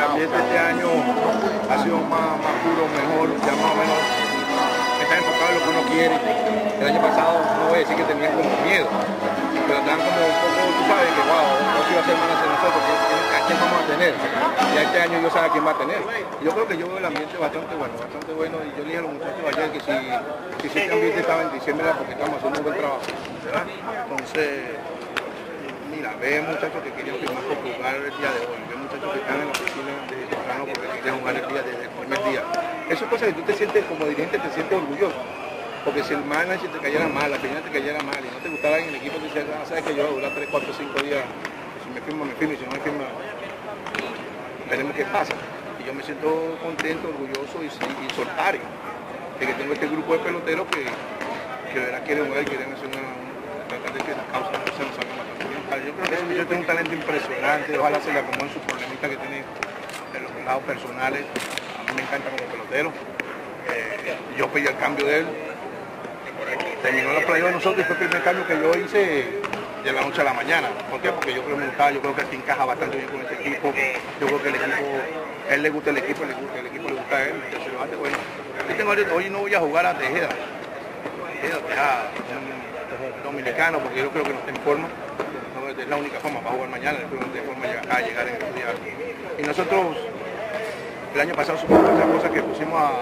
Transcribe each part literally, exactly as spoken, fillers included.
ambiente este año ha sido más, más puro, mejor, ya más o menos está enfocado en lo que uno quiere. El año pasado no voy a decir que tenían como miedo, pero estaban como un poco, tú sabes que wow, no se iba a hacer mal hacia nosotros, ¿a quién vamos a tener? Y este año yo sé a quién va a tener. Yo creo que yo veo el ambiente bastante bueno, bastante bueno, y yo le dije a los muchachos ayer que si, que si este ambiente estaba en diciembre era porque estamos haciendo un buen trabajo, ¿verdad? Entonces, mira, ve muchachos que querían firmar por jugar el día de hoy, ve muchachos que están en la oficina de temprano porque querían jugar el día desde el primer día. Eso es cosa que tú te sientes como dirigente, te sientes orgulloso. Porque si el manager te cayera mal, la peña te cayera mal y no te gustaba en el equipo, te decías, ah, sabes que yo voy a durar tres, cuatro, cinco días, si me firma, me firma, y si no me firma, veremos qué pasa. Y yo me siento contento, orgulloso y, y soltario de que tengo este grupo de peloteros que, que de verdad quieren jugar y quieren hacer una, tratar de que la causa no se nos salga más también. Yo creo que ese muchacho tiene un talento impresionante, ojalá se le acomode sus problemitas que tiene en los lados personales. A mí me encanta como pelotero. Eh, yo pedí el cambio de él. Terminó la playa de nosotros y fue el primer cambio que yo hice de la noche a la mañana. ¿Por qué? Porque yo creo que me gustaba, yo creo que él encaja bastante bien con este equipo. Yo creo que el equipo, a él le gusta el equipo, el equipo, el equipo le gusta a él. Entonces, bueno, yo tengo, hoy no voy a jugar a Tejeda. Tejeda, Tejeda, un dominicano, porque yo creo que no está en forma. No, es la única forma para jugar mañana, después no está en forma de llegar, a llegar en el día. Y nosotros, el año pasado, supimos muchas cosas que pusimos a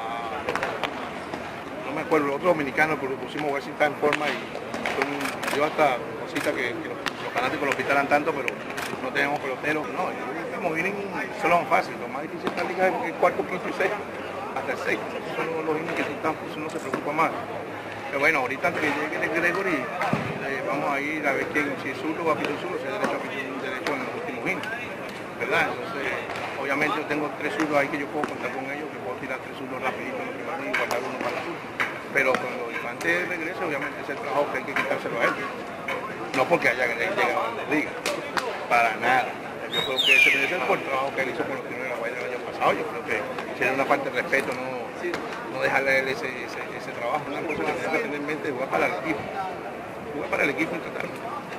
no me acuerdo, los otros dominicanos, pero pusimos a ver si está en forma y son, yo hasta cositas que, que los, los fanáticos lo pitaran tanto, pero no tenemos peloteros, no, estamos bien, solo es fácil, lo más difícil de esta liga es el cuarto, quinto y sexto, hasta el sexto, esos son los, los innings que están, pues uno se preocupa más. Pero bueno, ahorita antes que llegue el Gregory, eh, vamos a ir a ver quién, si es zurdo o a pitar zurdo, si es derecho a pitar un derecho en los últimos innings, ¿verdad? Entonces, obviamente yo tengo tres zurdos ahí que yo puedo contar con ellos, que puedo tirar tres zurdos rapidito en los primeros y guardar uno para la zurda. Pero cuando Ivante regrese, obviamente es el trabajo que hay que quitárselo a él. No porque haya llegado a la liga, para nada. Yo creo que ese merece por el trabajo que él hizo con los primeros de la Guaira el año pasado. Yo creo que sería una falta de respeto no, no dejarle a él ese, ese, ese trabajo. Una cosa que tiene que tener en mente es jugar para el equipo. Jugar para el equipo y tratarlo.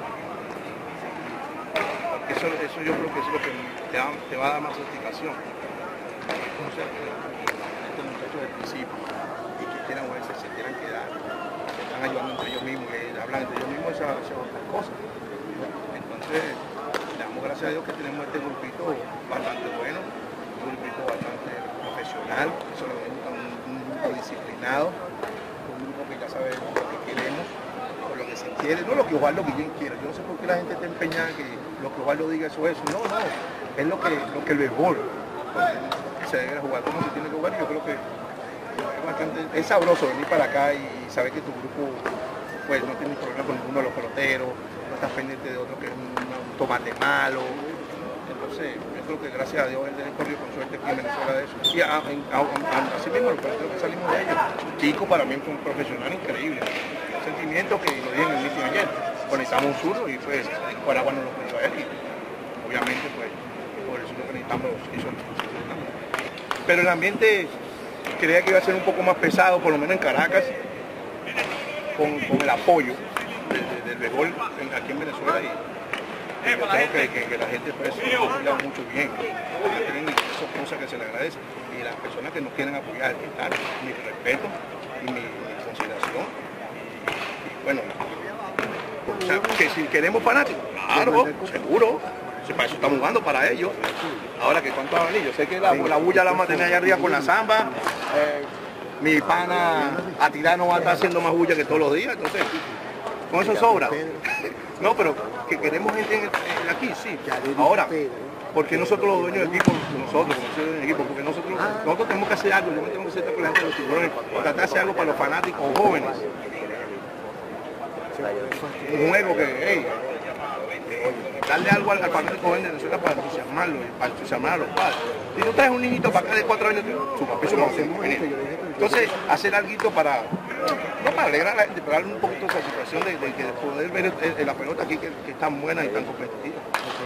Eso, eso yo creo que es lo que te, da, te va a dar más satisfacción. Entonces, estos muchachos del principio, y que quieran moverse, se quieran quedar, se están ayudando entre ellos mismos, que hablan entre ellos mismos, esas esa otras cosas. Entonces, le damos gracias a Dios que tenemos este grupito bastante bueno, un grupito bastante profesional, eso le gusta, un, un grupo disciplinado, un grupo que ya sabe lo que queremos, o lo que se quiere, no lo que Osvaldo Guillén quiere. Yo no sé por qué la gente está empeñada que lo que Osvaldo diga eso es eso, no, no, es lo que, lo que el béisbol se debe jugar, como se tiene que jugar. Yo creo que es bastante, es sabroso venir para acá y saber que tu grupo pues no tiene problema con ninguno de los peloteros, no estás pendiente de otro que es un, un tomate malo. Entonces, yo creo que gracias a Dios él tiene corrido con suerte aquí en Venezuela de eso. Y a, a, a, a, así mismo los peloteros que salimos de ellos, Chico para mí fue un profesional increíble. Un sentimiento que lo dije en el meeting ayer. Conectamos un zurdo y pues Guaragua no lo pidió a él y obviamente pues por eso lo que necesitamos hizo el Pero el ambiente creía que iba a ser un poco más pesado, por lo menos en Caracas, con, con el apoyo de, de, del béisbol aquí en Venezuela y, y yo creo que, que, que la gente pues lo apoya mucho bien, tienen esas cosas que se le agradece y las personas que nos quieren apoyar, están, mi respeto y mi, mi consideración y bueno, o sea, que si queremos fanáticos, claro, seguro. Si para eso estamos jugando, para ellos. Ahora que cuánto va a venir, yo sé que la, la bulla la vamos a tener allá arriba con la zamba. Eh, mi pana a tirar no va a estar haciendo más bulla que todos los días, entonces con eso sobra. No, pero que queremos gente en, en aquí, sí. Ahora, porque nosotros los dueños del equipo, nosotros como dueños del equipo, porque nosotros, nosotros tenemos que hacer algo, yo me tengo que hacer con la gente de los tiburones, tratar de hacer algo para los fanáticos jóvenes. Un juego que, hey, darle algo al, al fanático joven de Venezuela para entusiasmarlo, para entusiasmar a los padres. Si tú traes un niñito para acá de cuatro años, su papá su mamá, entonces hacer algo para, no para alegrar a la gente, pero darle un poquito de satisfacción de, de, de poder ver el, el, la pelota aquí que, que es tan buena y tan competitiva.